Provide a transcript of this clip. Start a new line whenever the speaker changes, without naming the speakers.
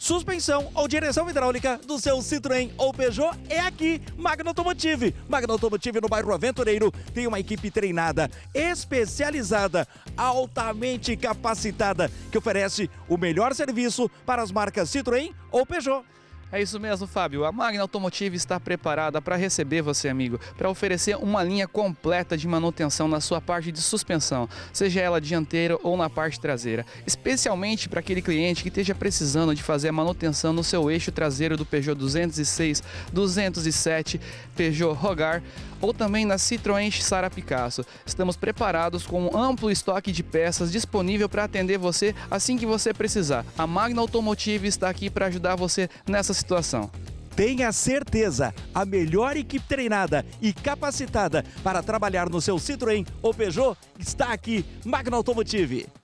suspensão ou direção hidráulica do seu Citroën ou Peugeot é aqui, Magno Automotive. Magno Automotive no bairro Aventureiro tem uma equipe treinada, especializada, altamente capacitada, que oferece o melhor serviço para as marcas Citroën ou Peugeot.
É isso mesmo, Fábio. A Magna Automotive está preparada para receber você, amigo, para oferecer uma linha completa de manutenção na sua parte de suspensão, seja ela dianteira ou na parte traseira, especialmente para aquele cliente que esteja precisando de fazer a manutenção no seu eixo traseiro do Peugeot 206, 207, Peugeot Rogar ou também na Citroën Sara Picasso. Estamos preparados com um amplo estoque de peças disponível para atender você assim que você precisar. A Magna Automotive está aqui para ajudar você nessa situação.
Tenha certeza, a melhor equipe treinada e capacitada para trabalhar no seu Citroën ou Peugeot está aqui, Magno Automotive.